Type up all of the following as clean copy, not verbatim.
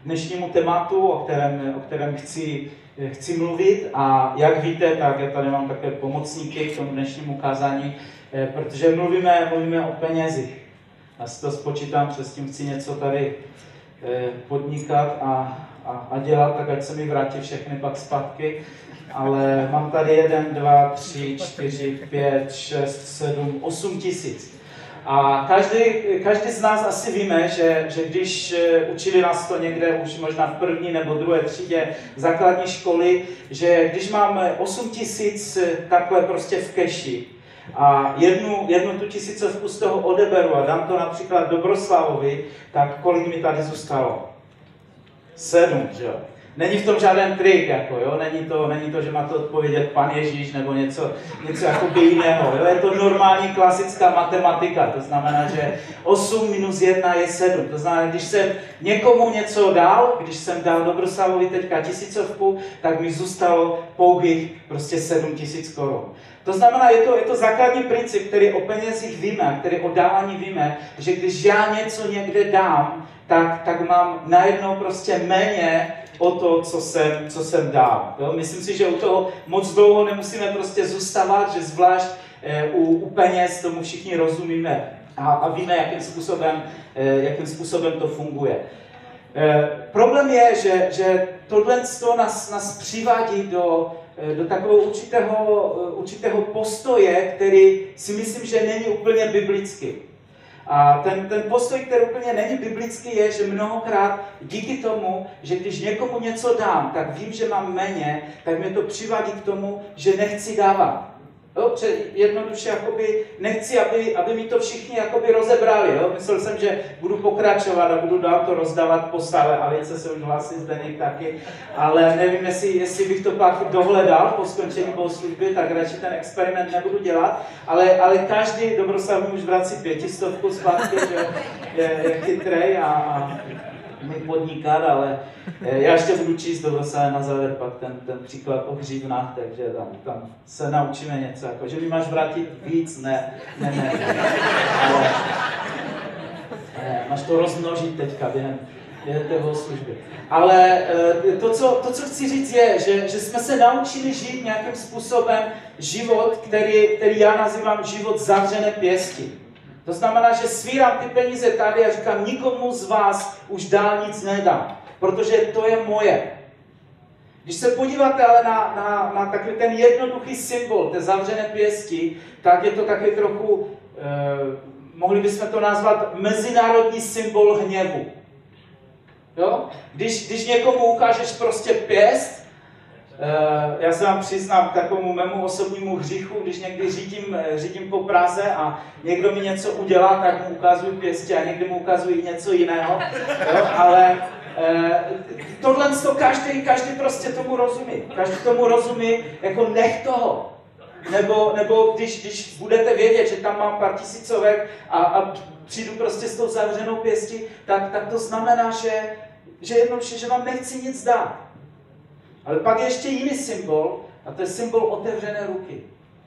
dnešnímu tématu, o kterém chci mluvit. A jak víte, tak já tady mám takové pomocníky k tomu dnešnímu kázání, protože mluvíme o penězích. Já si to spočítám, přes tím chci něco tady podnikat a dělat, tak ať se mi vrátí všechny pak zpátky. Ale mám tady 1, 2, 3, 4, 5, 6, 7, 8 tisíc. A každý z nás asi víme, že když učili nás to někde už možná v první nebo druhé třídě základní školy, že když máme 8 tisíc takhle prostě v keši a jednu tu tisícovku z toho odeberu a dám to například Dobroslavovi, tak kolik mi tady zůstalo? 7, že jo? Není v tom žádný trik, jako, jo? Není to, že má to odpovědět Pan Ježíš nebo něco jakoby jiného. Jo? Je to normální klasická matematika, to znamená, že 8 minus 1 je 7. To znamená, když jsem někomu něco dal, když jsem dal Dobroslavovi teďka tisícovku, tak mi zůstalo pouhých prostě 7 000 korun. To znamená, je to základní princip, který o penězích víme, který o dávání víme, že když já něco někde dám, tak mám najednou prostě méně o to, co jsem dal. Jo? Myslím si, že u toho moc dlouho nemusíme prostě zůstávat, že zvlášť u peněz tomu všichni rozumíme a víme, jakým způsobem to funguje. Problém je, že tohle nás přivádí do takového určitého postoje, který si myslím, že není úplně biblický. A ten postoj, který úplně není biblický, je, že mnohokrát díky tomu, že když někomu něco dám, tak vím, že mám méně, tak mě to přivádí k tomu, že nechci dávat. Jo? Jednoduše jakoby nechci, aby mi to všichni jakoby rozebrali. Jo? Myslel jsem, že budu pokračovat a budu dál to rozdávat po sále. Alice se už hlásí, Zdeněk taky. Ale nevím, jestli bych to pak dohledal po skončení bohoslužby, tak radši ten experiment nebudu dělat. Ale každý Dobroslav už vrací 500 zpátky, že je chytrej a můj podnikat, ale já ještě budu číst Dobroslav na závěr pak ten příklad o hřívnách, takže tam se naučíme něco, jako, že mi máš vrátit víc, ne. Ale máš to rozmnožit teďka během té služby. Ale to, co chci říct, je, že jsme se naučili žít nějakým způsobem život, který já nazývám život zavřené pěsti. To znamená, že svírám ty peníze tady a říkám, nikomu z vás už dál nic nedám, protože to je moje. Když se podíváte ale na takový ten jednoduchý symbol té zavřené pěsti, tak je to takový trochu, mohli bychom to nazvat mezinárodní symbol hněvu. Jo? Když někomu ukážeš prostě pěst, já se vám přiznám k takovému mému osobnímu hříchu, když někdy řídím po Praze a někdo mi něco udělá, tak mu ukazuji pěstě a někdy mu ukazuji něco jiného. Jo? Ale tohle každý prostě tomu rozumí. Každý tomu rozumí, jako nech toho. Nebo když budete vědět, že tam mám pár tisícovek a přijdu prostě s tou zavřenou pěstí, tak to znamená, že vám nechci nic dát. Ale pak je ještě jiný symbol, a to je symbol otevřené ruky.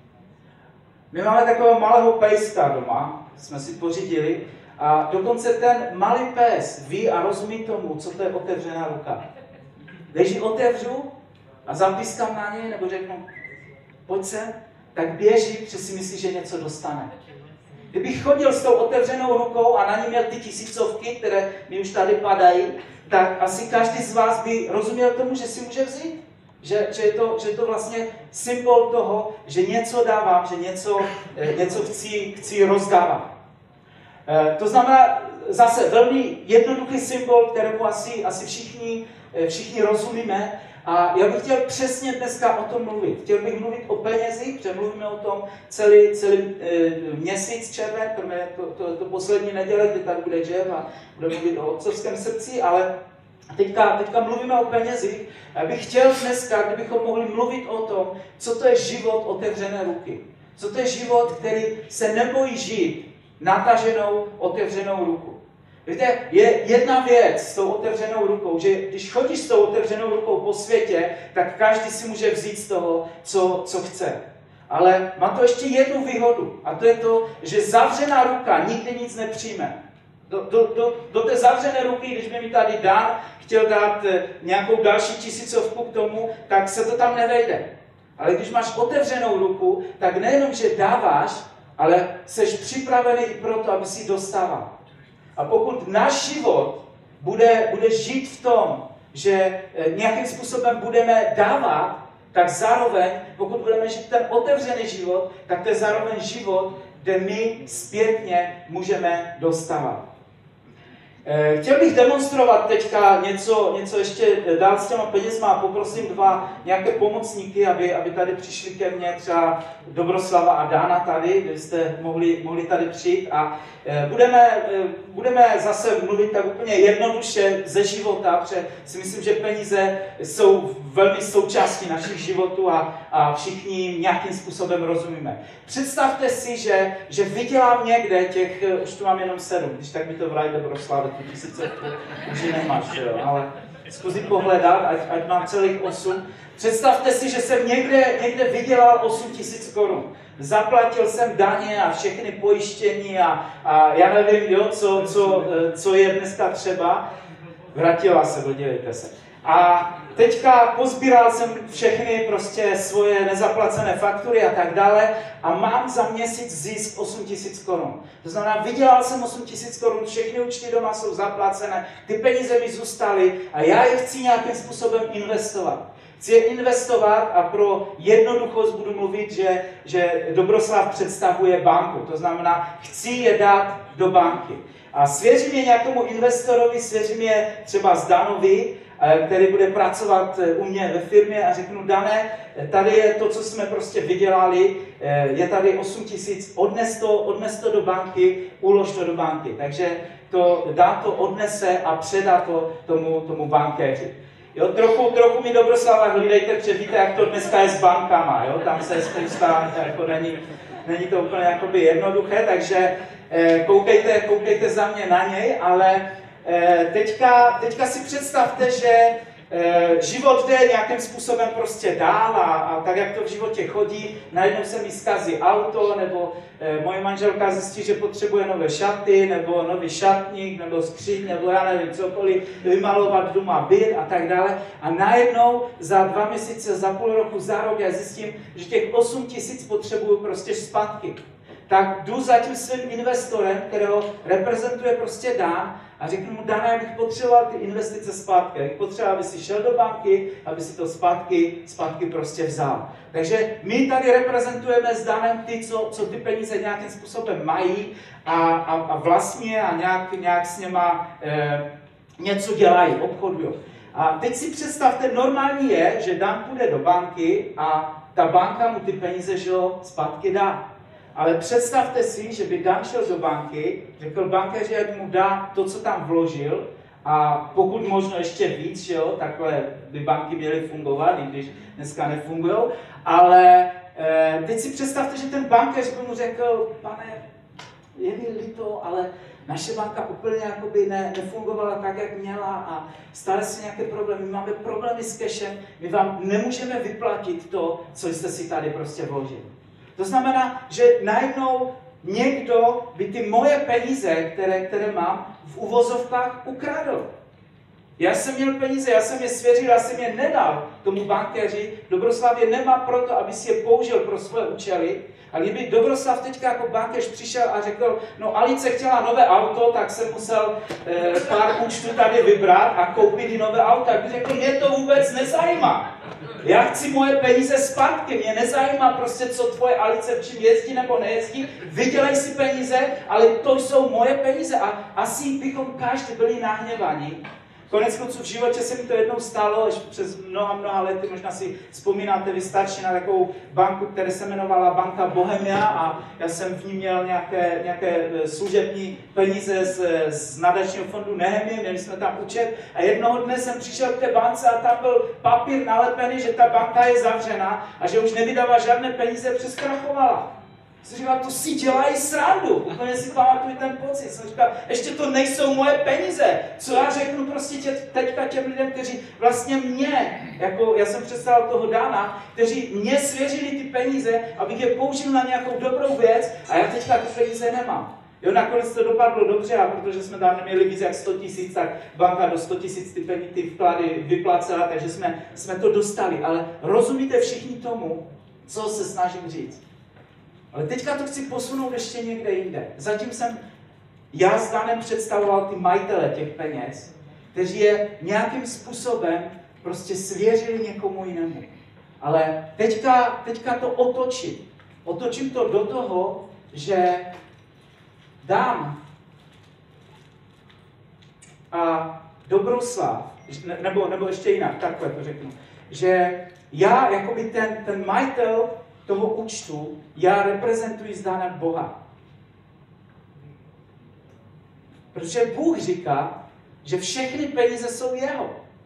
My máme takového malého pejska doma, jsme si pořídili, a dokonce ten malý pes ví a rozumí tomu, co to je otevřená ruka. Když ji otevřu a zapískám na něj, nebo řeknu, pojď sem, tak běží, protože si myslí, že něco dostane. Kdybych chodil s tou otevřenou rukou a na ní měl ty tisícovky, které mi už tady padají, tak asi každý z vás by rozuměl tomu, že si může vzít. Že je to vlastně symbol toho, že něco dávám, že něco chci rozdávat. To znamená zase velmi jednoduchý symbol, kterému asi všichni rozumíme. A já bych chtěl přesně dneska o tom mluvit. Chtěl bych mluvit o penězích, protože mluvíme o tom celý měsíc červen, to poslední neděle, kdy tady bude Jeff a bude mluvit o otcovském srdci, ale teďka mluvíme o penězích. Já bych chtěl dneska, kdybychom mohli mluvit o tom, co to je život otevřené ruky. Co to je život, který se nebojí žít nataženou, otevřenou ruku. Víte, je jedna věc s tou otevřenou rukou, že když chodíš s tou otevřenou rukou po světě, tak každý si může vzít z toho, co chce. Ale má to ještě jednu výhodu, a to je to, že zavřená ruka nikdy nic nepřijme. Do té zavřené ruky, když by mi tady Dan chtěl dát nějakou další tisícovku k tomu, tak se to tam nevejde. Ale když máš otevřenou ruku, tak nejenom, že dáváš, ale jsi připravený i pro to, aby si dostával. A pokud náš život bude žít v tom, že nějakým způsobem budeme dávat, tak zároveň, pokud budeme žít ten otevřený život, tak to je zároveň život, kde my zpětně můžeme dostávat. Chtěl bych demonstrovat teďka něco ještě dál s těma penězma a poprosím dva nějaké pomocníky, aby tady přišli ke mně, třeba Dobroslava a Dana tady, kdybyste mohli tady přijít a budeme zase mluvit tak úplně jednoduše ze života, protože si myslím, že peníze jsou velmi součástí našich životů a všichni nějakým způsobem rozumíme. Představte si, že vydělám někde už tu mám jenom 7, když tak mi to vraj Dobroslava, tu 1000 už ji nemáš, jo, ale zkusí pohledat, ať mám celých 8. Představte si, že jsem někde vydělal 8 000 korun. Zaplatil jsem daně a všechny pojištění a já nevím, jo, co je dneska třeba. Vrátila se, podívejte se. A teďka pozbíral jsem všechny prostě svoje nezaplacené faktury a tak dále a mám za měsíc zisk 8 000 korun. To znamená, vydělal jsem 8 000 korun, všechny účty doma jsou zaplacené, ty peníze mi zůstaly a já je chci nějakým způsobem investovat. Chci je investovat a pro jednoduchost budu mluvit, že Dobroslav představuje banku. To znamená, chci je dát do banky. A svěřím je nějakému investorovi, svěřím je třeba Danovi, který bude pracovat u mě ve firmě a řeknu, Dané, tady je to, co jsme prostě vydělali, je tady 8 000, odnes to do banky, ulož to do banky. Takže dá to, odnese a předá to tomu bankéři. Jo, trochu mi Dobroslava hlídejte, protože víte, jak to dneska je s bankama, jo? Tam se spousta, jako není to úplně jakoby jednoduché, takže koukejte za mě na něj, ale teďka si představte, že život jde nějakým způsobem prostě dál a tak, jak to v životě chodí, najednou se mi zkazí auto, nebo moje manželka zjistí, že potřebuje nové šaty, nebo nový šatník, nebo skříň, nebo já nevím, cokoliv, vymalovat doma byt a tak dále. A najednou za 2 měsíce, za půl roku, za rok já zjistím, že těch 8 000 potřebuju prostě zpátky. Tak jdu za tím svým investorem, kterého reprezentuje prostě Dan, a řeknu mu, Dana, já bych potřeboval ty investice zpátky. Já bych potřeboval, aby si šel do banky, aby si to zpátky prostě vzal. Takže my tady reprezentujeme s Danem ty, co ty peníze nějakým způsobem mají a vlastní a nějak s něma něco dělají, obchodují. A teď si představte, normální je, že Dan půjde do banky a ta banka mu ty peníze, že jo, zpátky dá. Ale představte si, že by Dan šel do banky, řekl bankéři, ať mu dá to, co tam vložil, a pokud možno ještě víc, že jo, takhle by banky měly fungovat, i když dneska nefungují. Ale teď si představte, že ten bankéř by mu řekl, pane, je mi líto, ale naše banka úplně jakoby nefungovala tak, jak měla a stále se nějaké problémy. My máme problémy s cashem, my vám nemůžeme vyplatit to, co jste si tady prostě vložili. To znamená, že najednou někdo by ty moje peníze, které mám, v uvozovkách ukradl. Já jsem měl peníze, já jsem je svěřil, já jsem je nedal tomu bankéři. Dobroslav je nemá proto, aby si je použil pro svoje účely. A kdyby Dobroslav teďka jako bankéř přišel a řekl, no Alice chtěla nové auto, tak jsem musel pár účtů tady vybrat a koupit jí nové auto. Tak bych řekl, mě to vůbec nezajímá. Já chci moje peníze zpátky, mě nezajímá prostě, co tvoje Alice v čím jezdí nebo nejezdí. Vydělej si peníze, ale to jsou moje peníze a asi bychom každý byli nahněvaní. Konec konců v životě se mi to jednou stalo, až přes mnoha lety, možná si vzpomínáte vy starší na takovou banku, která se jmenovala Banka Bohemia a já jsem v ní měl nějaké služební peníze z nadačního fondu Nehemie, měli jsme tam účet a jednoho dne jsem přišel k té bance a tam byl papír nalepený, že ta banka je zavřena a že už nevydává žádné peníze, přeskrachovala. Jsem říkal, to si dělají srandu. Úplně si pamatuju ten pocit. Jsem říkal, ještě to nejsou moje peníze. Co já řeknu prostě teďka těm lidem, kteří vlastně mě, jako já jsem představil toho Dana, kteří mě svěřili ty peníze, abych je použil na nějakou dobrou věc a já teďka ty peníze nemám. Jo, nakonec to dopadlo dobře a protože jsme tam neměli víc jak 100 000, tak banka do 100 000 ty vklady vyplácela, takže jsme to dostali. Ale rozumíte všichni tomu, co se snažím říct. Ale teďka to chci posunout ještě někde jinde. Zatím jsem já s Danem představoval ty majitele těch peněz, kteří je nějakým způsobem prostě svěřili někomu jinému. Ale teďka to otočím. Otočím to do toho, že Dan a Dobroslav, nebo ještě jinak, takhle to řeknu, že já, jakoby ten majitel toho účtu, já reprezentuji s Danem Boha. Protože Bůh říká, že všechny peníze jsou jeho.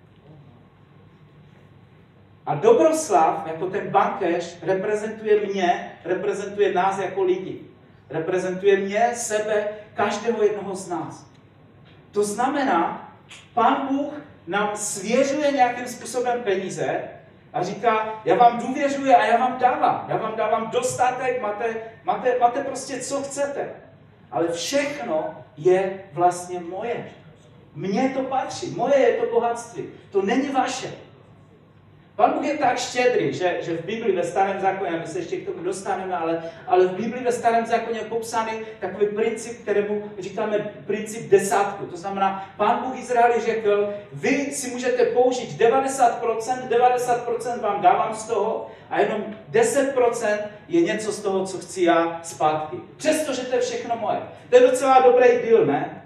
A Dobroslav, jako ten bankéř, reprezentuje nás jako lidi. Reprezentuje mě, sebe, každého jednoho z nás. To znamená, Pán Bůh nám svěřuje nějakým způsobem peníze a říká, já vám důvěřuji a já vám dávám. Já vám dávám dostatek, máte prostě co chcete. Ale všechno je vlastně moje. Mně to patří, moje je to bohatství. To není vaše. Pán Bůh je tak štědrý, že v Bibli ve Starém zákoně, my se ještě k tomu dostaneme, ale v Bibli ve Starém zákoně je popsaný takový princip, kterému říkáme princip desátku. To znamená, Pán Bůh Izraeli řekl, vy si můžete použít 90% vám dávám z toho a jenom 10% je něco z toho, co chci já zpátky. Přestože to je všechno moje. To je docela dobrý deal, ne?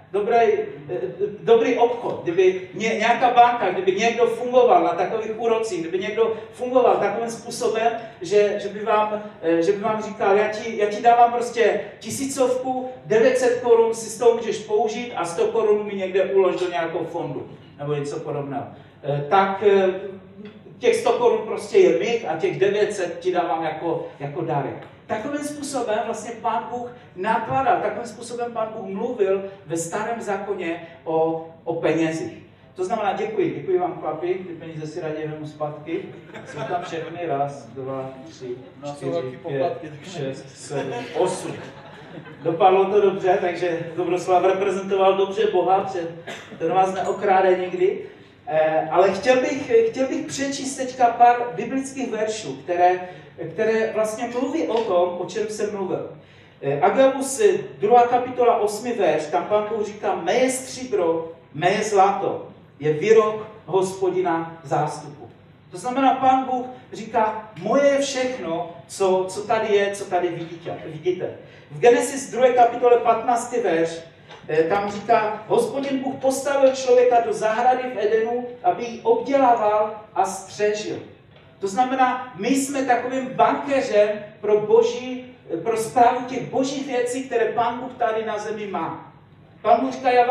Dobrý obchod, kdyby nějaká banka, kdyby někdo fungoval na takových úrocích, kdyby někdo fungoval takovým způsobem, že by vám říkal, já ti dávám prostě 1000, 900 korun si z toho můžeš použít a 100 korun mi někde ulož do nějakého fondu, nebo něco podobného. Tak těch 100 korun prostě je mých a těch 900 ti dávám jako dárek. Takovým způsobem vlastně Pán Bůh nakladal, takovým způsobem Pán Bůh mluvil ve Starém zákoně o penězích. To znamená, děkuji vám chlapi, ty peníze si raději vemu zpátky. Jsou tam všechny, 1, 2, 3, 4, 5, 6, 7, 8. Dopadlo to dobře, takže Dobroslav reprezentoval dobře Boha, ten vás neokráde nikdy. Ale chtěl bych přečíst teďka pár biblických veršů, které vlastně mluví o tom, o čem jsem mluvil. Agabus 2. kapitola 8. verš, tam Pán Bůh říká, meje stříbro, meje zlato, je výrok Hospodina zástupu. To znamená, Pán Bůh říká, moje je všechno, co tady je, co tady vidíte. V Genesis 2. kapitole 15. verš, tam říká, Hospodin Bůh postavil člověka do zahrady v Edenu, aby ji obdělával a střežil. To znamená, my jsme takovým bankéřem pro správu těch božích věcí, které Pán Bůh tady na zemi má. Pán Bůh říká, já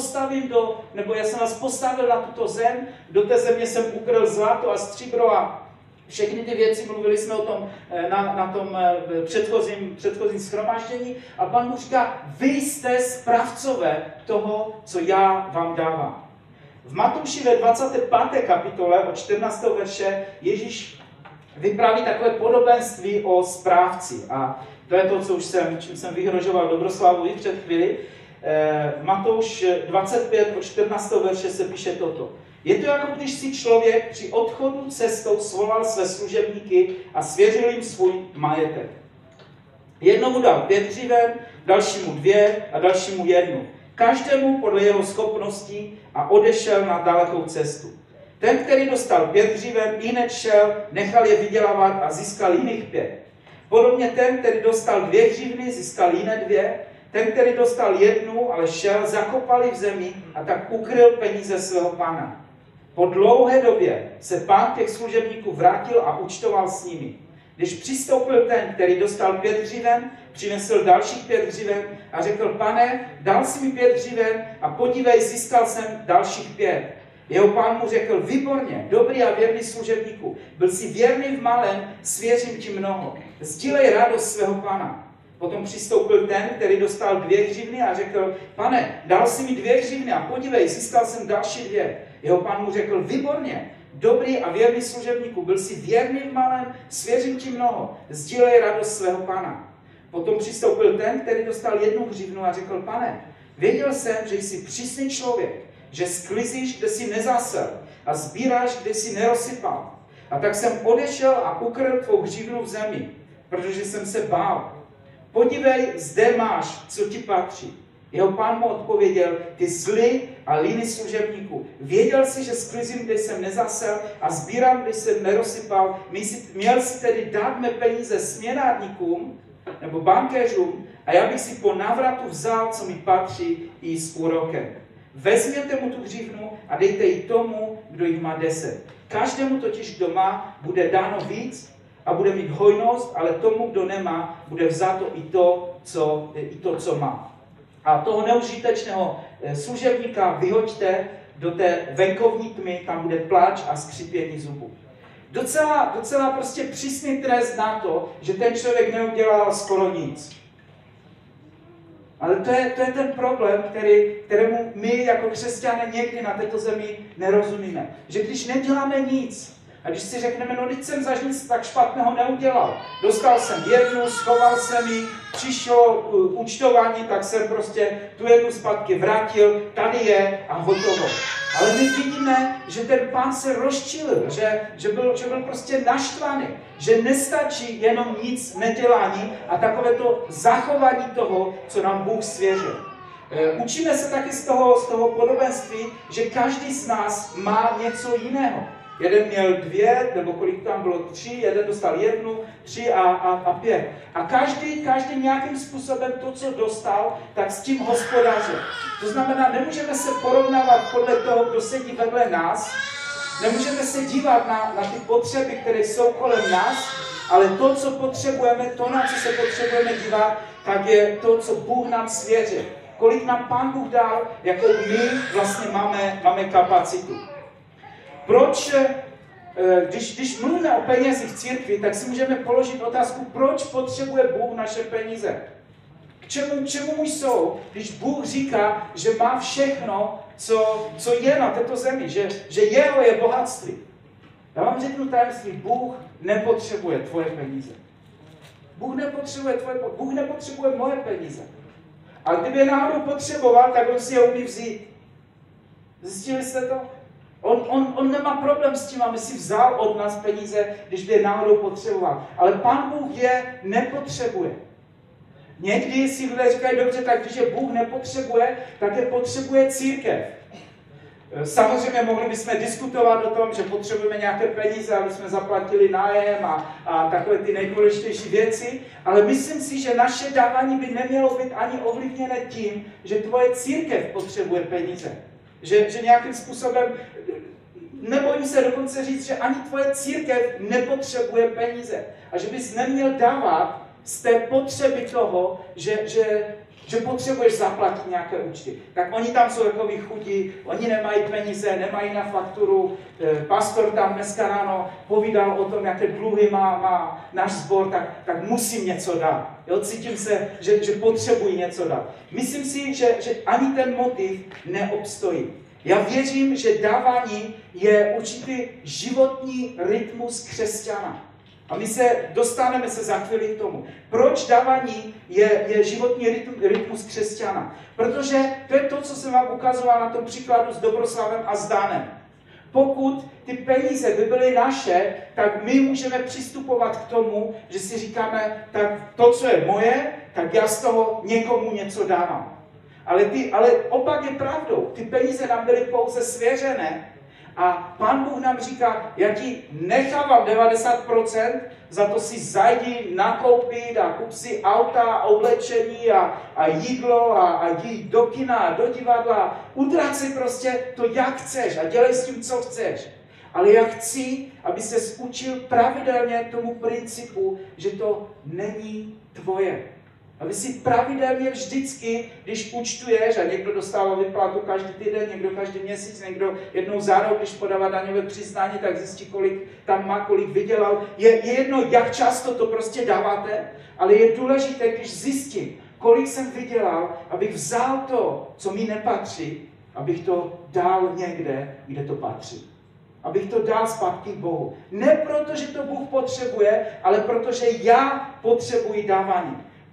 jsem vás postavil na tuto zem, do té země jsem ukryl zlato a stříbro a všechny ty věci, mluvili jsme o tom na tom předchozím shromáždění a Pán Bůh říká, vy jste správcové toho, co já vám dávám. V Matouši ve 25. kapitole od 14. verše Ježíš vypráví takové podobenství o správci. A to je to, čím jsem vyhrožoval Dobroslavu i před chvíli. Matouš 25 od 14. verše se píše toto. Je to jako když si člověk při odchodu cestou svolal své služebníky a svěřil jim svůj majetek. Jednomu dal 5 hřiven, dalšímu 2 a dalšímu 1. Každému podle jeho schopností a odešel na dalekou cestu. Ten, který dostal 5 hřiven, ihned šel, nechal je vydělávat a získal jiných 5. Podobně ten, který dostal 2 hřivny, získal jiné 2. Ten, který dostal 1, ale šel, zakopal ji v zemi a tak ukryl peníze svého pána. Po dlouhé době se pán těch služebníků vrátil a účtoval s nimi. Když přistoupil ten, který dostal 5 hřiven, přinesl dalších 5 hřiven a řekl, pane, dal jsi mi 5 hřiven a podívej, získal jsem dalších 5. Jeho pán mu řekl, výborně, dobrý a věrný služebníku, byl jsi věrný v malém, svěřím ti mnoho. Sdílej radost svého pána. Potom přistoupil ten, který dostal 2 hřivny a řekl, pane, dal jsi mi 2 hřivny a podívej, získal jsem další 2. Jeho pán mu řekl, výborně, dobrý a věrný služebníku, byl jsi věrný v malém, svěřím ti mnoho, sdílej radost svého pána. Potom přistoupil ten, který dostal 1 hřivnu a řekl, Pane, věděl jsem, že jsi přísný člověk, že sklizíš, kde jsi nezasel a sbíráš, kde jsi nerozsypal. A tak jsem odešel a ukryl tvou hřivnu v zemi, protože jsem se bál. Podívej, zde máš, co ti patří. Jeho pán mu odpověděl, ty zlý a líný služebníku. Věděl jsi, že sklizím, kde jsem nezasel a sbírám, kde jsem nerozsypal. Měl jsi tedy dát mé peníze směnárníkům nebo bankéřům a já bych si po návratu vzal, co mi patří, i s úrokem. Vezměte mu tu hřivnu a dejte ji tomu, kdo jich má 10. Každému totiž, kdo má, bude dáno víc a bude mít hojnost, ale tomu, kdo nemá, bude vzato i to, co má. A toho neužitečného služebníka vyhoďte do té venkovní tmy, tam bude pláč a skřípění zubů. Docela prostě přísný trest na to, že ten člověk neudělal skoro nic. Ale to je ten problém, kterému my jako křesťané někdy na této zemi nerozumíme. Že když neděláme nic, a když si řekneme, no teď jsem zaž nic tak špatného neudělal. Dostal jsem 1, schoval jsem ji, přišlo účtování, tak jsem prostě tu 1 zpátky vrátil, tady je a hotovo. Ale my vidíme, že ten pán se rozčilil, že byl prostě naštvaný, že nestačí jenom nic nedělání a takové to zachování toho, co nám Bůh svěřil. Učíme se taky z toho podobenství, že každý z nás má něco jiného. Jeden měl 2, nebo kolik tam bylo 3, jeden dostal 1, 3 a 5. A každý nějakým způsobem to, co dostal, tak s tím hospodařil. To znamená, nemůžeme se porovnávat podle toho, kdo sedí vedle nás, nemůžeme se dívat na ty potřeby, které jsou kolem nás, ale to, co potřebujeme, to, na co se potřebujeme dívat, tak je to, co Bůh nám svěřil. Kolik nám Pán Bůh dal, jakou my vlastně máme kapacitu. Proč, když mluvíme o penězích v církvi, tak si můžeme položit otázku, proč potřebuje Bůh naše peníze? K čemu jsou, když Bůh říká, že má všechno, co je na této zemi, že jeho je bohatství. Já vám řeknu tajemství, Bůh nepotřebuje tvoje peníze. Bůh nepotřebuje moje peníze. A kdyby je náhodou potřeboval, tak on si je umí vzít. Zjistili jste to? On nemá problém s tím, aby si vzal od nás peníze, když by je náhodou potřeboval. Ale Pán Bůh je nepotřebuje. Někdy si lidé říkají, dobře, tak když je Bůh nepotřebuje, tak je potřebuje církev. Samozřejmě mohli bychom diskutovat o tom, že potřebujeme nějaké peníze, aby jsme zaplatili nájem a takové ty nejdůležitější věci, ale myslím si, že naše dávání by nemělo být ani ovlivněné tím, že tvoje církev potřebuje peníze. Že nějakým způsobem, nebojím se dokonce říct, že ani tvoje církev nepotřebuje peníze. A že bys neměl dávat z té potřeby toho, že potřebuješ zaplatit nějaké účty. Tak oni tam jsou takový chudí, oni nemají peníze, nemají na fakturu. Pastor tam dneska ráno povídal o tom, jaké dluhy má náš sbor, tak musím něco dát. Jo, cítím se, že potřebuji něco dát. Myslím si, že ani ten motiv neobstojí. Já věřím, že dávání je určitý životní rytmus křesťana. A my dostaneme se za chvíli k tomu. Proč dávání je životní rytmus křesťana? Protože to je to, co jsem vám ukazoval na tom příkladu s Dobroslavem a s Danem. Pokud ty peníze by byly naše, tak my můžeme přistupovat k tomu, že si říkáme, tak to, co je moje, tak já z toho někomu něco dávám. Ale opak je pravdou. Ty peníze nám byly pouze svěřené a Pán Bůh nám říká, já ti nechávám 90%, za to si zajdi nakoupit a kup si auta, oblečení a jídlo a jdi do kina a do divadla. Utrať si prostě to, jak chceš a dělej s tím, co chceš. Ale já chci, aby ses učil pravidelně tomu principu, že to není tvoje. Aby si pravidelně vždycky, když účtuješ, a někdo dostává vyplatu každý týden, někdo každý měsíc, někdo jednou za rok, když podává daňové přiznání, tak zjistí, kolik tam má, kolik vydělal. Je jedno, jak často to prostě dáváte, ale je důležité, když zjistím, kolik jsem vydělal, abych vzal to, co mi nepatří, abych to dal někde, kde to patří. Abych to dal zpátky Bohu. Ne proto, že to Bůh potřebuje, ale protože já potřebuji dávání.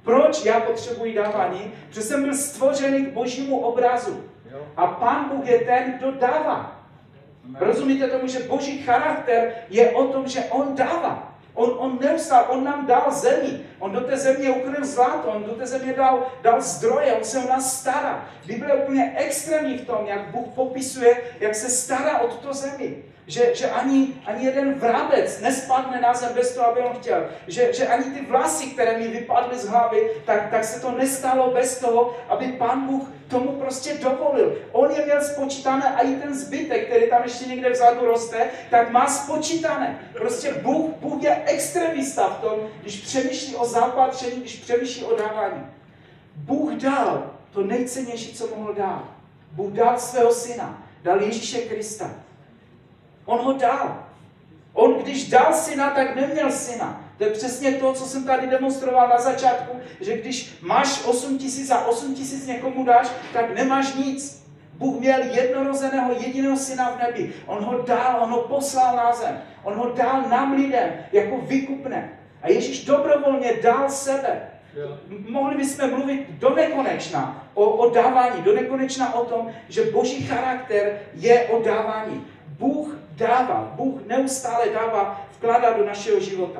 Proč já potřebuji dávání? Protože jsem byl stvořený k Božímu obrazu. A Pán Bůh je ten, kdo dává. Rozumíte tomu, že Boží charakter je o tom, že on dává. On neustále, on nám dal zemi. On do té země ukryl zlato, on do té země dal zdroje, on se o nás stará. Bible je úplně extrémní v tom, jak Bůh popisuje, jak se stará o tuto zemi. Že ani jeden vrabec nespadne na zem bez toho, aby on chtěl. Že ani ty vlasy, které mi vypadly z hlavy, tak se to nestalo bez toho, aby Pán Bůh tomu prostě dovolil. On je měl spočítané a i ten zbytek, který tam ještě někde vzadu roste, tak má spočítané. Prostě Bůh je extremista v tom, když přemýšlí o zaopatření, když přemýšlí o dávání. Bůh dal to nejcennější, co mohl dát. Bůh dal svého syna, dal Ježíše Krista. On ho dal. On, když dal syna, tak neměl syna. To je přesně to, co jsem tady demonstroval na začátku, že když máš 8 000 a 8 000 někomu dáš, tak nemáš nic. Bůh měl jednorozeného jediného syna v nebi. On ho dal, on ho poslal na zem. On ho dal nám lidem jako výkupné. A Ježíš dobrovolně dal sebe. Mohli bychom mluvit do nekonečna o dávání, do nekonečna o tom, že Boží charakter je o dávání. Bůh dává, Bůh neustále dává, vkládá do našeho života.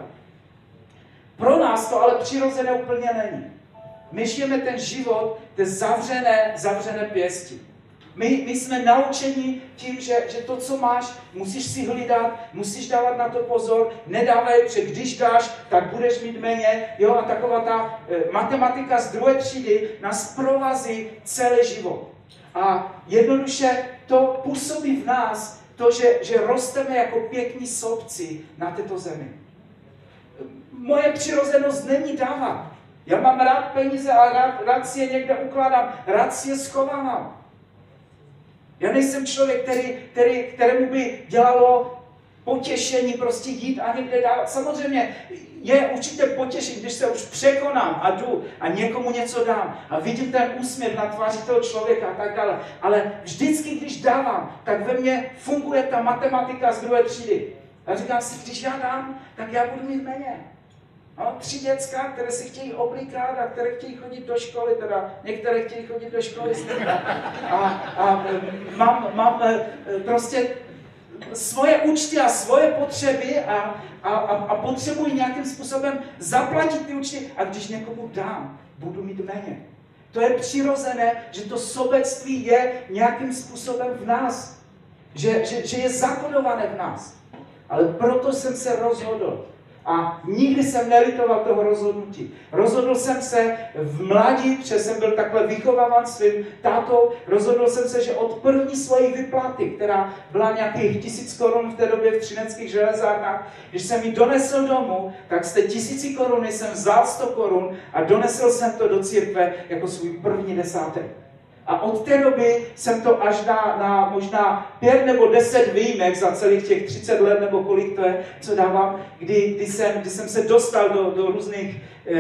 Pro nás to ale přirozené úplně není. My žijeme ten život té zavřené pěsti. My jsme naučeni tím, že to, co máš, musíš si hlídat, musíš dávat na to pozor, nedávej, protože když dáš, tak budeš mít méně. Jo, a taková ta matematika z 2. třídy nás provazí celý život. A jednoduše to působí v nás to, že rosteme jako pěkní sobci na této zemi. Moje přirozenost není dávat. Já mám rád peníze a rád si je někde ukládám, rád si je schovávám. Já nejsem člověk, kterému by dělalo potěšení prostě jít a někde dávat. Samozřejmě je určitě potěšení, když se už překonám a jdu a někomu něco dám a vidím ten úsměv na tváři toho člověka a tak dále. Ale vždycky, když dávám, tak ve mně funguje ta matematika z 2. třídy. A říkám si, když já dám, tak já budu mít méně. No, 3 děcka, které si chtějí oblíkat a které chtějí chodit do školy, teda některé chtějí chodit do školy a mám prostě svoje účty a svoje potřeby a potřebuji nějakým způsobem zaplatit ty účty a když někomu dám, budu mít méně. To je přirozené, že to sobectví je nějakým způsobem v nás. Že je zakodované v nás. Ale proto jsem se rozhodl. A nikdy jsem nelitoval toho rozhodnutí. Rozhodl jsem se v mládí, protože jsem byl takhle vychováván svým tátou, rozhodl jsem se, že od první svojí vyplaty, která byla nějakých 1000 korun v té době v Třineckých železárnách, když jsem ji donesl domů, tak z té 1000 koruny jsem vzal 100 korun a donesl jsem to do církve jako svůj první desátek. A od té doby jsem to až na možná 5 nebo 10 výjimek za celých těch 30 let, nebo kolik to je, co dávám, kdy jsem se dostal do různých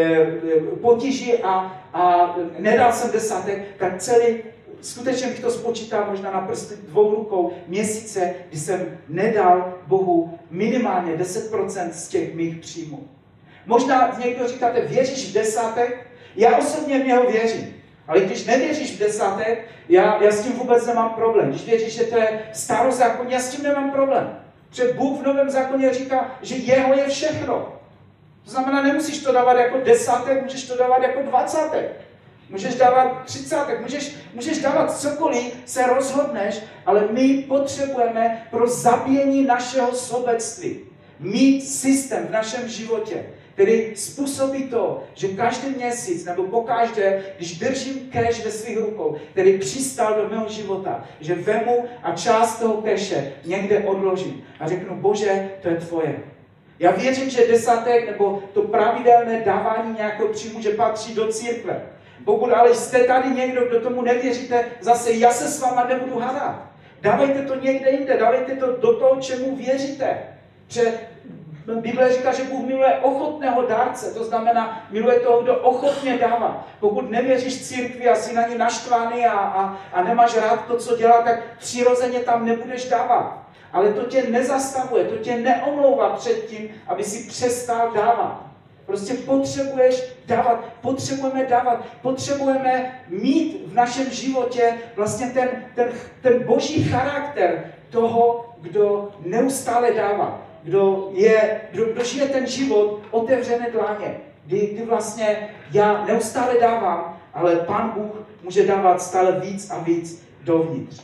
potíží a nedal jsem desátek, tak celý, skutečně bych to spočítal možná na prsty 2 rukou, měsíce, kdy jsem nedal Bohu minimálně 10% z těch mých příjmů. Možná někdo říkáte, věříš v desátek? Já osobně v něho věřím. Ale když nevěříš v desátek, já s tím vůbec nemám problém. Když věříš, že to je starozákonní, já s tím nemám problém. Protože Bůh v Novém zákoně říká, že jeho je všechno. To znamená, nemusíš to dávat jako desátek, můžeš to dávat jako 20. Můžeš dávat 30, můžeš dávat cokoliv, se rozhodneš, ale my potřebujeme pro zabíjení našeho sobectví mít systém v našem životě, který způsobí to, že každý měsíc nebo pokaždé, když držím cash ve svých rukou, který přistal do mého života, že vemu a část toho cache někde odložím a řeknu, Bože, to je tvoje. Já věřím, že desátek nebo to pravidelné dávání nějakého příjmu, že patří do církve. Pokud ale jste tady někdo, kdo tomu nevěříte, zase já se s váma nebudu hádat. Dávejte to někde jinde, dávejte to do toho, čemu věříte. Že Bible říká, že Bůh miluje ochotného dárce, to znamená, miluje toho, kdo ochotně dává. Pokud nevěříš církvi a jsi na ní naštvaný a nemáš rád to, co dělá, tak přirozeně tam nebudeš dávat. Ale to tě nezastavuje, to tě neomlouvá před tím, aby si přestal dávat. Prostě potřebujeme dávat, potřebujeme mít v našem životě vlastně ten boží charakter toho, kdo neustále dává, kdo žije ten život otevřené dlaně, kdy vlastně já neustále dávám, ale Pán Bůh může dávat stále víc a víc dovnitř.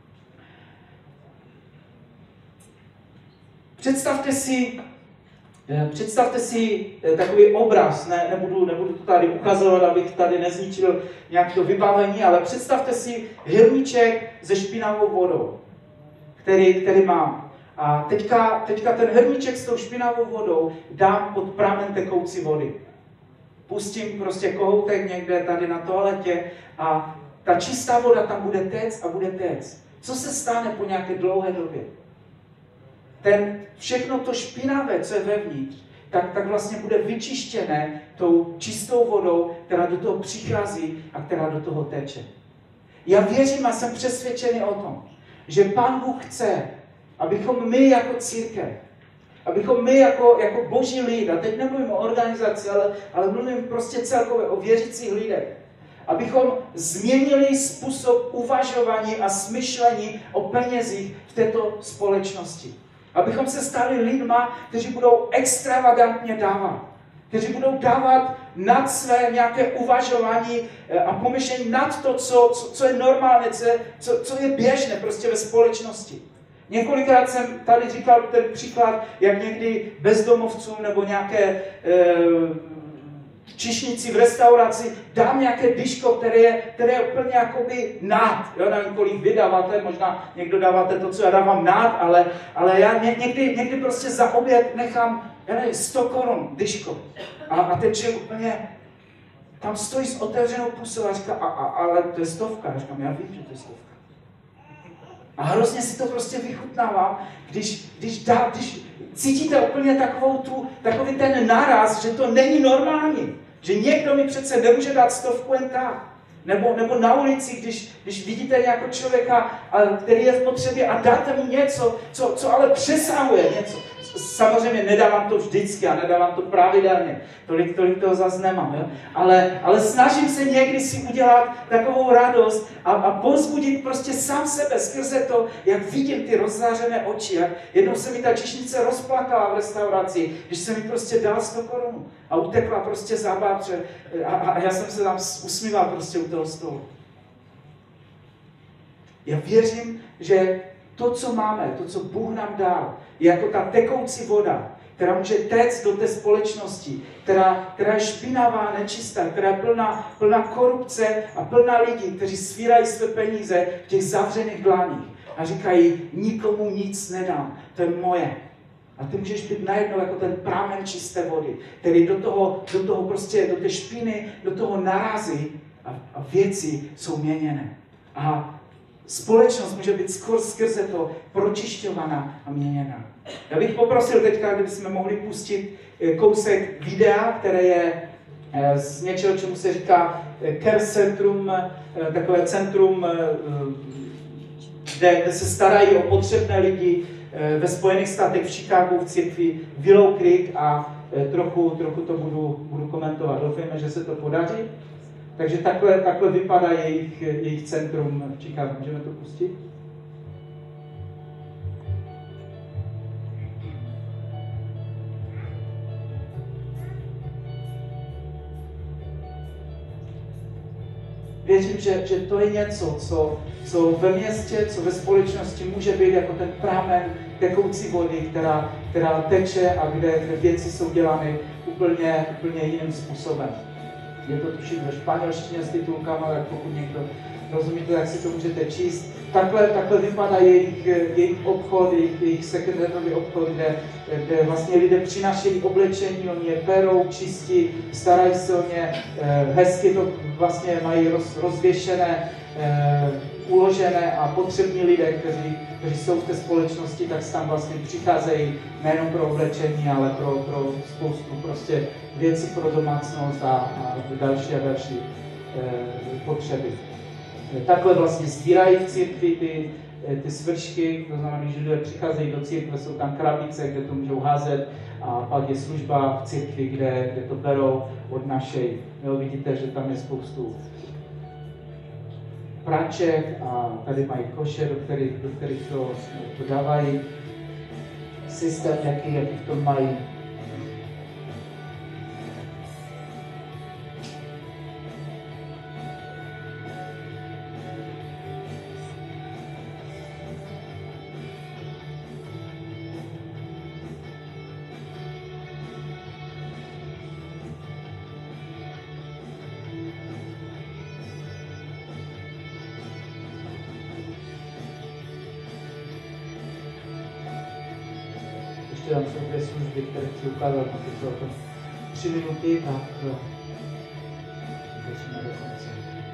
Představte si takový obraz, nebudu to tady ukazovat, abych tady nezničil nějaké to vybavení, ale představte si hrníček se špinavou vodou, který mám. A teďka ten hrníček s tou špinavou vodou dám pod pramen tekoucí vody. Pustím prostě kohoutek někde tady na toaletě a ta čistá voda tam bude téct a bude téct. Co se stane po nějaké dlouhé době? Všechno to špinavé, co je vevnitř, tak vlastně bude vyčištěné tou čistou vodou, která do toho přichází a která do toho teče. Já věřím a jsem přesvědčený o tom, že Pán Bůh chce, abychom my jako církev, abychom my jako boží lid, a teď nemluvím o organizaci, ale mluvím prostě celkově o věřících lidech, abychom změnili způsob uvažování a smyšlení o penězích v této společnosti. Abychom se stali lidma, kteří budou extravagantně dávat. Kteří budou dávat nad své nějaké uvažování a pomyšlení nad to, co je normálně, co je běžné prostě ve společnosti. Několikrát jsem tady říkal ten příklad, jak někdy bezdomovcům nebo nějaké čišnici v restauraci dám nějaké dyško, které je úplně jakoby nád. Jo, nevím, kolik vy dáváte, možná někdo dáváte to, co já dávám nád, ale já někdy prostě za oběd nechám, já nevím, 100 korun dyško. A ten člověk úplně tam stojí s otevřenou pusou a říká, ale to je 100. Já říkám, já vím, že to je 100. A hrozně si to prostě vychutnávám, když cítíte úplně takový ten náraz, že to není normální. Že někdo mi přece nemůže dát 100 jen tak. Nebo na ulici, když vidíte nějakého člověka, který je v potřebě a dáte mu něco, co ale přesahuje něco. Samozřejmě nedávám to vždycky a nedávám to pravidelně. Tolik toho zase nemám. Jo? Ale snažím se někdy si udělat takovou radost a povzbudit prostě sám sebe skrze to, jak vidím ty rozzářené oči. Jak jednou se mi ta čišnice rozplakala v restauraci, když se mi prostě dal 100 korun a utekla prostě zábavře a já jsem se tam usmíval prostě u toho stolu. Já věřím, že to, co máme, to, co Bůh nám dal, je jako ta tekoucí voda, která může téct do té společnosti, která je špinavá, nečistá, která je plná korupce a plná lidí, kteří svírají své peníze v těch zavřených dlaních a říkají, nikomu nic nedám, to je moje. A ty můžeš být najednou jako ten pramen čisté vody, který do toho prostě, do té špiny, do toho narazí a věci jsou měněné. A společnost může být skrze to pročišťovaná a měněná. Já bych poprosil teďka, kdybychom mohli pustit kousek videa, které je z něčeho, čemu se říká Care Centrum, takové centrum, kde se starají o potřebné lidi ve Spojených státech, v Chicagu, v církvi Willow Creek a trochu to budu komentovat. Doufejme, že se to podaří. Takže takhle vypadá jejich centrum v Chicagu. Můžeme to pustit? Věřím, že to je něco, co ve městě, co ve společnosti může být jako ten pramen tekoucí vody, která teče a kde věci jsou dělány úplně jiným způsobem. Je to tuším ve španělštině s titulkama, tak pokud někdo rozumíte, jak si to můžete číst. Takhle vypadá jejich obchod, jejich secondary obchod, kde vlastně lidé přinášejí oblečení, oni je perou, čistí, starají se o ně, hezky to vlastně mají rozvěšené, uložené a potřební lidé, kteří jsou v té společnosti, tak tam vlastně přicházejí nejenom pro oblečení, ale pro spoustu prostě věcí pro domácnost a další potřeby. Takhle vlastně sbírají v církvi ty svršky, to znamená, když lidé přicházejí do církve, jsou tam krabice, kde to můžou házet, a pak je služba v církvi, kde to berou, odnášejí. Jo, vidíte, že tam je spoustu praček a tady mají koše, do kterých to dávají. Systém, jaký v tom mají. Tam jsou dvě služby, které chci ukázat, no to jsou to 3 minuty, tak začneme do konce.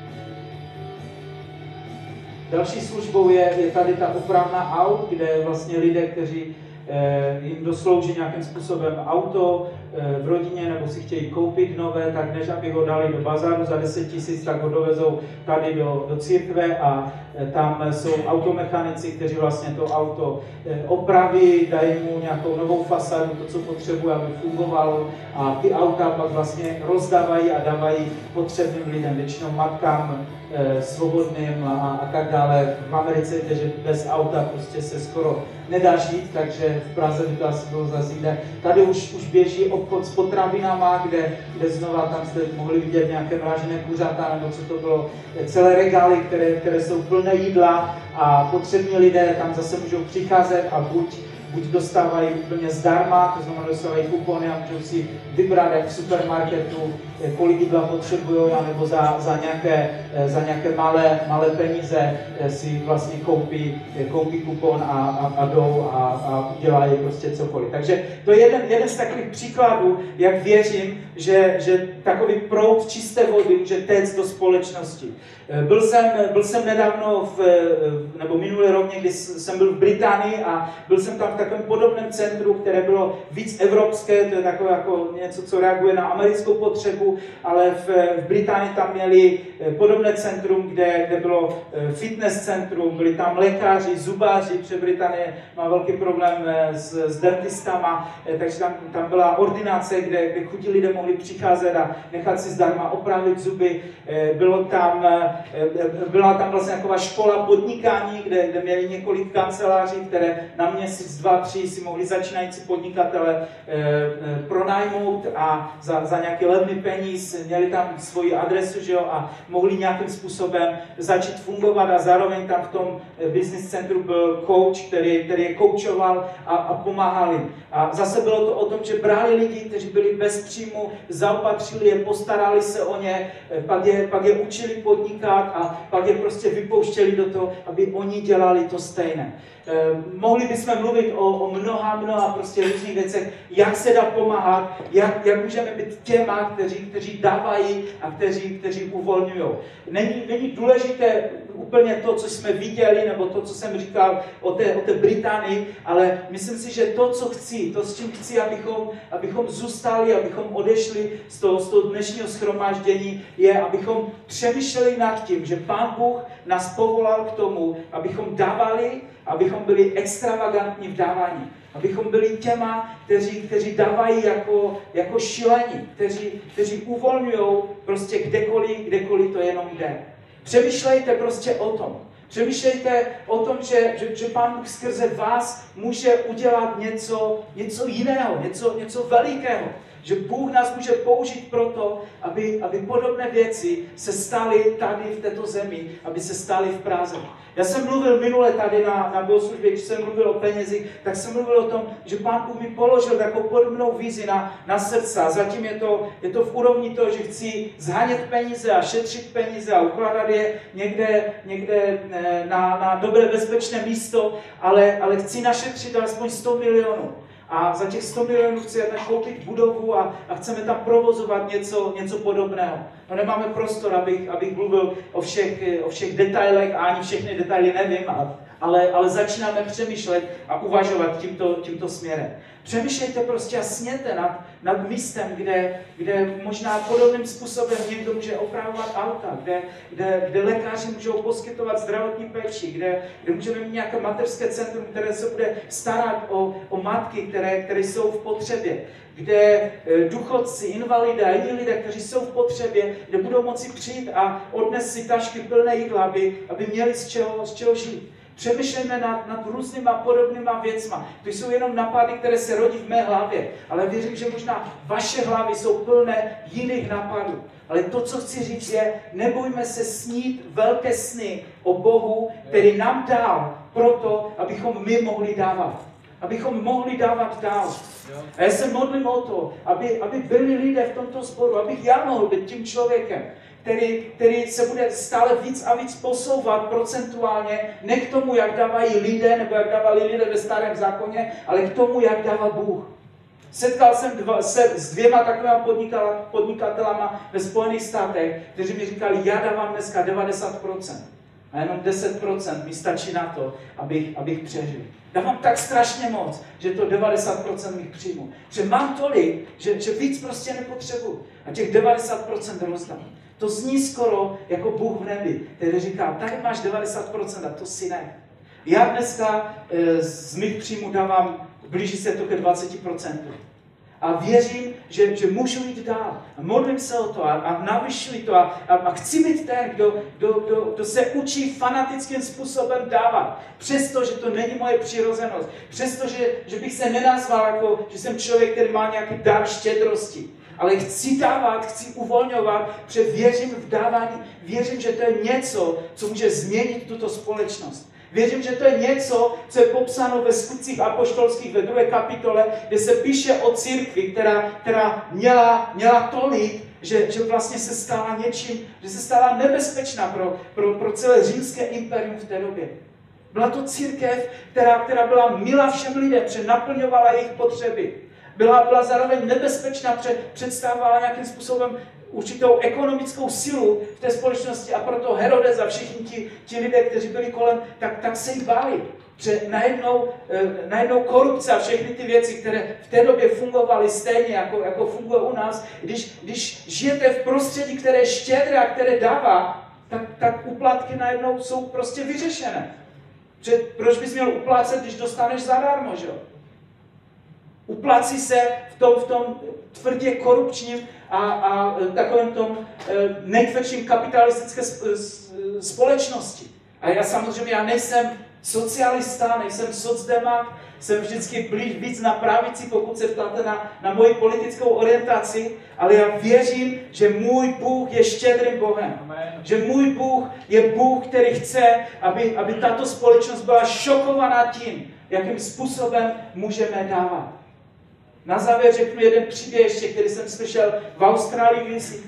Další službou je tady ta opravna aut, kde vlastně lidé, kteří jim doslouží nějakým způsobem auto v rodině nebo si chtějí koupit nové, tak než aby ho dali do bazáru za 10 000, tak ho dovezou tady do církve a tam jsou automechanici, kteří vlastně to auto opraví, dají mu nějakou novou fasadu, to, co potřebuje, aby fungovalo, a ty auta pak vlastně rozdávají a dávají potřebným lidem, většinou matkám, svobodným a tak dále. V Americe je, že bez auta prostě se skoro nedá žít, takže v Praze by to asi bylo zase jinde. Tady už běží obchod s potravinama, kde znova tam jste mohli vidět nějaké mražené kuřata, nebo co to bylo, celé regály, které jsou plné jídla, a potřební lidé tam zase můžou přicházet a buď dostávají úplně zdarma, to znamená dostávají kupony a můžou si vybrat jak v supermarketu, kolik jídla potřebují, nebo za nějaké malé peníze si vlastně koupí kupon a jdou a dělají prostě cokoliv. Takže to je jeden z takových příkladů, jak věřím, že takový proud čisté vody může téct do společnosti. Byl jsem nedávno, nebo minulý rok někdy jsem byl v Británii a byl jsem tam v takovém podobném centru, které bylo víc evropské, to je takové jako něco, co reaguje na americkou potřebu, ale v Británii tam měli podobné centrum, kde bylo fitness centrum, byli tam lékaři, zubáři, protože Británie má velký problém s dentistama, takže tam byla ordinace, kde chudí lidé mohli přicházet a nechat si zdarma opravit zuby. Byla tam vlastně taková škola podnikání, kde měli několik kanceláří, které na měsíc, 2, 3 si mohli začínající podnikatele pronajmout a za nějaký levný peníz měli tam svoji adresu, že jo, a mohli nějakým způsobem začít fungovat, a zároveň tam v tom business centru byl coach, který je koučoval a pomáhal jim. A zase bylo to o tom, že brali lidi, kteří byli bez příjmu, zaopatřili je, postarali se o ně, pak je učili podnikat a pak je prostě vypouštěli do toho, aby oni dělali to stejné. Mohli bychom mluvit o mnoha prostě různých věcech, jak se dá pomáhat, jak můžeme být těma, kteří dávají a kteří uvolňují. Není důležité úplně to, co jsme viděli, nebo to, co jsem říkal o té Británii, ale myslím si, že to, s čím chci, abychom zůstali, abychom odešli z toho dnešního shromáždění, je, abychom přemýšleli nad tím, že Pán Bůh nás povolal k tomu, abychom dávali, abychom byli extravagantní v dávání. Abychom byli těma, kteří dávají jako šílení, kteří uvolňují prostě kdekoliv to jenom jde. Přemýšlejte prostě o tom. Přemýšlejte o tom, že Pán Bůh skrze vás může udělat něco jiného, něco velikého. Že Bůh nás může použít proto, aby podobné věci se staly tady v této zemi, aby se staly v Praze. Já jsem mluvil minule tady na bohoslužbě, když jsem mluvil o penězích, tak jsem mluvil o tom, že Pán Bůh mi položil takovou podobnou vizi na srdce. Zatím je to v úrovni toho, že chci zhánět peníze a šetřit peníze a ukládat je někde na dobré bezpečné místo, ale chci našetřit alespoň 100 milionů. A za těch 100 milionů chceme koupit budovu a chceme tam provozovat něco podobného. No nemáme prostor, abych mluvil o všech detailech, a ani všechny detaily nevím, ale začínáme přemýšlet a uvažovat tímto směrem. Přemýšlejte prostě a sněte nad místem, kde možná podobným způsobem někdo může opravovat auta, kde lékaři můžou poskytovat zdravotní péči, kde můžeme mít nějaké mateřské centrum, které se bude starat o matky, které jsou v potřebě, kde důchodci, invalidé a jiní lidé, kteří jsou v potřebě, kde budou moci přijít a odnést si tašky plné jídla, aby měli z čeho žít. Přemýšlejme nad různýma podobnýma věcma. To jsou jenom napady, které se rodí v mé hlavě. Ale věřím, že možná vaše hlavy jsou plné jiných napadů. Ale to, co chci říct, je, nebojme se snít velké sny o Bohu, který nám dal proto, abychom my mohli dávat. Abychom mohli dávat dál. A já se modlím o to, aby byli lidé v tomto sboru, abych já mohl být tím člověkem, který se bude stále víc a víc posouvat procentuálně, ne k tomu, jak dávají lidé, nebo jak dávali lidé ve Starém zákoně, ale k tomu, jak dává Bůh. Setkal jsem se s 2 takovými podnikatelama ve Spojených státech, kteří mi říkali, já dávám dneska 90%. A jenom 10% mi stačí na to, abych přežil. Dávám tak strašně moc, že to 90% mých přijmu. Že mám tolik, že víc prostě nepotřebuji. A těch 90% rozdám. To zní skoro jako Bůh v nebi, který říká, tady máš 90% a to si ne. Já dneska z mých příjmů dávám, blíží se to ke 20%. A věřím, že můžu jít dál. A modlím se o to a navyšuji to a chci být ten, kdo se učí fanatickým způsobem dávat. Přestože to není moje přirozenost. Přestože že bych se nenazval jako, že jsem člověk, který má nějaký dar štědrosti. Ale chci dávat, chci uvolňovat, protože věřím v dávání. Věřím, že to je něco, co může změnit tuto společnost. Věřím, že to je něco, co je popsáno ve Skutcích apoštolských ve 2. kapitole, kde se píše o církvi, která měla tolik, že vlastně se stala něčím, že se stala nebezpečná pro celé římské impérium v té době. Byla to církev, která byla milá všem lidem, protože naplňovala jejich potřeby. Byla zároveň nebezpečná, představovala nějakým způsobem určitou ekonomickou sílu v té společnosti a proto Herodes a všichni ti lidé, kteří byli kolem, tak se jich báli. Že najednou korupce a všechny ty věci, které v té době fungovaly stejně, jako funguje u nás, když žijete v prostředí, které je štědré a které dává, tak úplatky najednou jsou prostě vyřešené. Proč bys měl uplácet, když dostaneš zadarmo, že jo? Uplácí se v tom tvrdě korupčním a takovém tom nejtvrdším kapitalistické společnosti. A já nejsem socialista, nejsem socdemák, jsem vždycky víc na pravici, pokud se ptáte na moji politickou orientaci, ale já věřím, že můj Bůh je štědrým Bohem. Amen. Že můj Bůh je Bůh, který chce, aby tato společnost byla šokovaná tím, jakým způsobem můžeme dávat. Na závěr řeknu jeden příběh ještě, který jsem slyšel v Austrálii kdysi.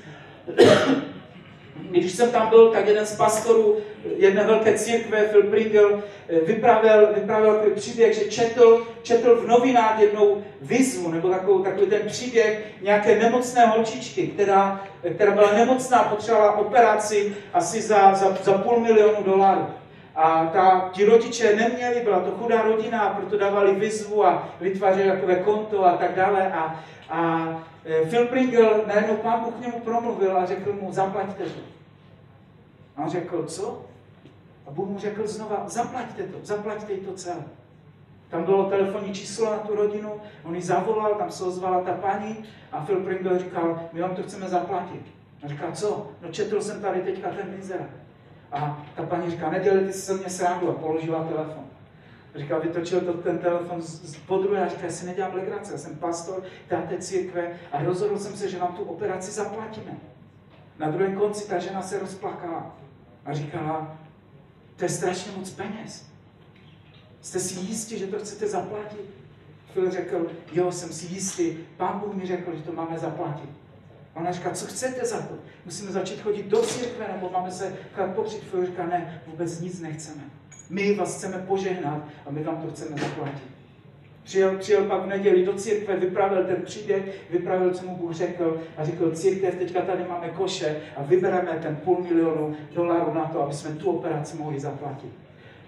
Když jsem tam byl, tak jeden z pastorů jedné velké církve, Phil Pringle, vyprávěl takový příběh, že četl v novinách jednou výzvu, nebo takový ten příběh nějaké nemocné holčičky, která byla potřebovala operaci asi za $500,000. A ti rodiče neměli, byla to chudá rodina, a proto dávali výzvu a vytvářeli takové konto a tak dále. A Phil Pringle, najednou Pán Bůh k němu promluvil a řekl mu, zaplaťte to. A on řekl, co? A Bůh mu řekl znova, zaplaťte jí to celé. Tam bylo telefonní číslo na tu rodinu, on ji zavolal, tam se ozvala ta paní a Phil Pringle říkal, my vám to chceme zaplatit. A říkal, co? No četl jsem tady teďka ten mizerák. A ta paní říká, nedělejte si se mě srandu a položila telefon. Říká, vytočil ten telefon podruhé a říká, já si nedělám legraci, já jsem pastor této církve a rozhodl jsem se, že vám tu operaci zaplatíme. Na druhém konci ta žena se rozplakala a říkala, to je strašně moc peněz. Jste si jistí, že to chcete zaplatit? Phil řekl, jo, jsem si jistý, Pán Bůh mi řekl, že to máme zaplatit. A ona říká, co chcete za to? Musíme začít chodit do církve, nebo máme se popřít? Phil říká, ne, vůbec nic nechceme. My vás chceme požehnat a my vám to chceme zaplatit. Přijel pak v neděli do církve, vyprávěl ten příběh, vyprávěl, co mu Bůh řekl a řekl, církev, teďka tady máme koše a vybereme ten $500,000 na to, aby jsme tu operaci mohli zaplatit.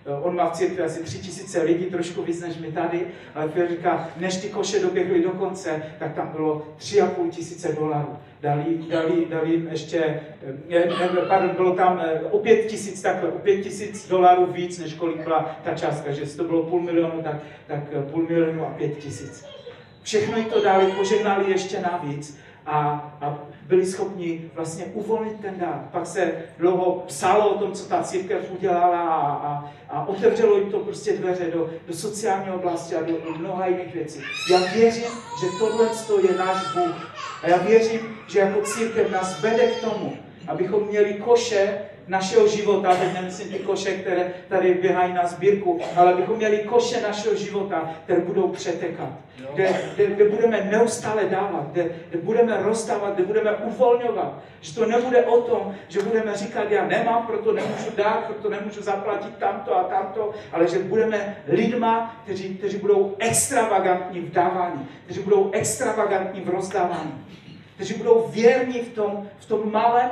On má v církvi asi 3000 lidí, trošku víc než my tady, ale Phil říká, než ty koše doběhly do konce, tak tam bylo $3,500. Dali ještě, pardon, bylo tam o $5,000 víc, než kolik byla ta částka, že to bylo 500 000, tak 500 000 a 5,000. Všechno jí to dali, požehnali ještě navíc a byli schopni vlastně uvolnit ten dar. Pak se dlouho psalo o tom, co ta církev udělala a otevřelo jim to prostě dveře do sociální oblasti a do mnoha jiných věcí. Já věřím, že tohle je náš Bůh. A já věřím, že jako církev nás vede k tomu, abychom měli koše našeho života, teď nemyslím ty koše, které tady běhají na sbírku, ale abychom měli koše našeho života, které budou přetekat. Kde budeme neustále dávat, kde budeme rozdávat, kde budeme uvolňovat. Že to nebude o tom, že budeme říkat, já nemám, proto nemůžu dát, proto nemůžu zaplatit tamto a tamto, ale že budeme lidma, kteří budou extravagantní v dávání, kteří budou extravagantní v rozdávání, kteří budou věrní v tom malém,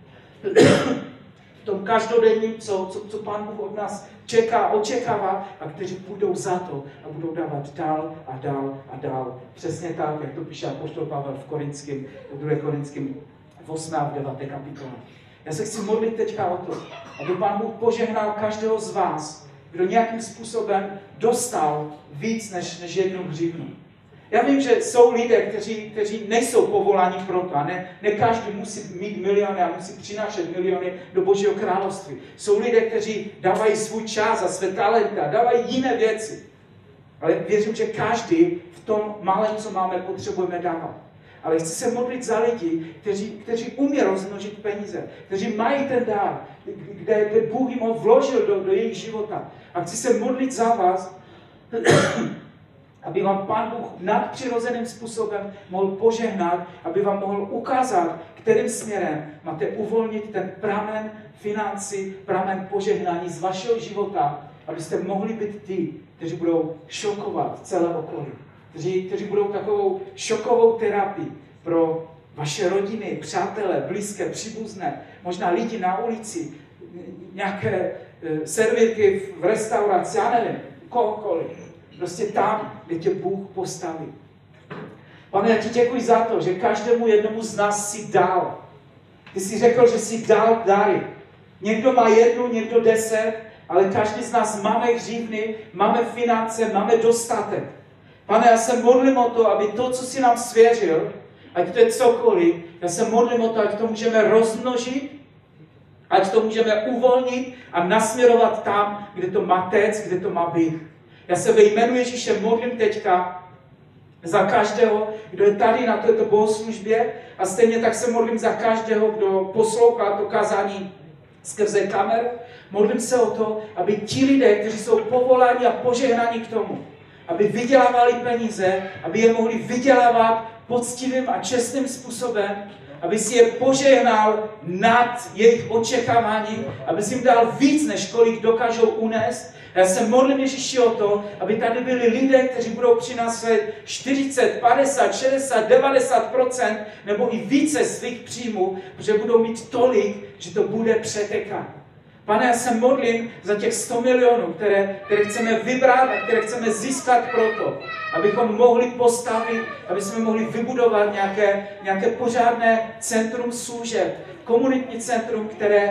v tom každodenním, co Pán Bůh od nás čeká, očekává a kteří půjdou za to a budou dávat dál a dál a dál. Přesně tak, jak to píše apoštol Pavel v 2. Korinským 8. a 9. kapitole. Já se chci modlit teďka o to, aby Pán Bůh požehnal každého z vás, kdo nějakým způsobem dostal víc než 1 hřivnu. Já vím, že jsou lidé, kteří nejsou povoláni pro to. Ne každý musí mít miliony a musí přinášet miliony do Božího království. Jsou lidé, kteří dávají svůj čas a své talenty, dávají jiné věci. Ale věřím, že každý v tom malém, co máme, potřebujeme dávat. Ale chci se modlit za lidi, kteří umí rozmnožit peníze, kteří mají ten dar, kde Bůh jim ho vložil do jejich života. A chci se modlit za vás, aby vám Pán Bůh nadpřirozeným způsobem mohl požehnat, aby vám mohl ukázat, kterým směrem máte uvolnit ten pramen financí, pramen požehnání z vašeho života, abyste mohli být ty, kteří budou šokovat celé okolí. Kteří budou takovou šokovou terapii pro vaše rodiny, přátelé, blízké, příbuzné, možná lidi na ulici, nějaké servírky v restauraci, já nevím, kohokoliv. Prostě tam, kde tě Bůh postaví. Pane, já ti děkuji za to, že každému jednomu z nás si dal. Ty jsi řekl, že si dal dary. Někdo má 1, někdo 10, ale každý z nás máme hřívny, máme finance, máme dostatek. Pane, já se modlím o to, aby to, co jsi nám svěřil, ať to je cokoliv, já se modlím o to, ať to můžeme rozmnožit, ať to můžeme uvolnit a nasměrovat tam, kde to má téct, kde to má být. Já se ve jménu Ježíše modlím teďka za každého, kdo je tady na této bohoslužbě a stejně tak se modlím za každého, kdo poslouchá to kázání skrze kameru. Modlím se o to, aby ti lidé, kteří jsou povoláni a požehnaní k tomu, aby vydělávali peníze, aby je mohli vydělávat poctivým a čestným způsobem, aby si je požehnal nad jejich očekávání, aby si jim dal víc, než kolik dokážou unést. Já se modlím Ježíši o to, aby tady byli lidé, kteří budou přinášet 40, 50, 60, 90% nebo i více svých příjmů, protože budou mít tolik, že to bude přetekat. Pane, já se modlím za těch 100 milionů, které chceme vybrat a které chceme získat proto, abychom mohli postavit, aby jsme mohli vybudovat nějaké pořádné centrum služeb, komunitní centrum,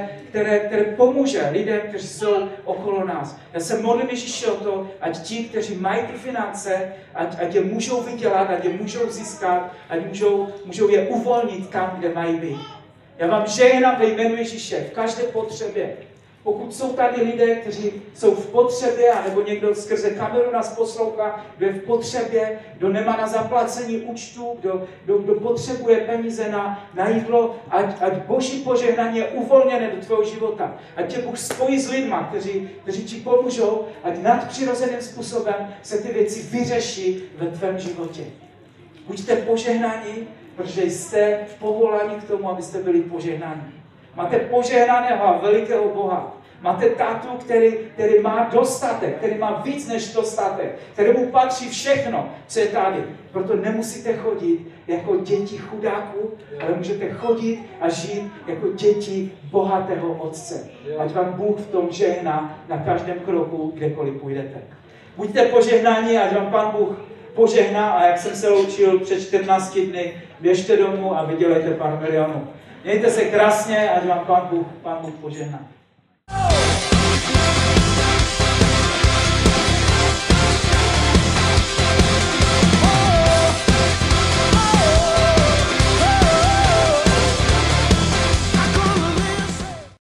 které pomůže lidem, kteří jsou okolo nás. Já se modlím Ježíši o to, ať ti, kteří mají ty finance, ať je můžou vydělat, ať je můžou získat, ať můžou je uvolnit tam, kde mají být. Já vám žehnám ve jménu Ježíše v každé potřebě. Pokud jsou tady lidé, kteří jsou v potřebě, anebo někdo skrze kameru nás poslouchá, kdo je v potřebě, kdo nemá na zaplacení účtu, kdo potřebuje peníze na jídlo, ať Boží požehnání je uvolněné do tvého života. Ať tě Bůh spojí s lidma, kteří ti pomůžou, ať nadpřirozeným způsobem se ty věci vyřeší ve tvém životě. Buďte požehnaní, protože jste povoláni k tomu, abyste byli požehnáni. Máte požehnaného a velikého Boha. Máte tátu, který má dostatek, který má víc než dostatek, kterému patří všechno, co je tady. Proto nemusíte chodit jako děti chudáků, ale můžete chodit a žít jako děti bohatého Otce. Ať vám Bůh v tom žehná na každém kroku, kdekoliv půjdete. Buďte požehnáni, ať vám Pán Bůh požehná a jak jsem se loučil před 14 dny, běžte domů a vydělejte pár milionů. Mějte se krásně, ať vám Pán Bůh požehná.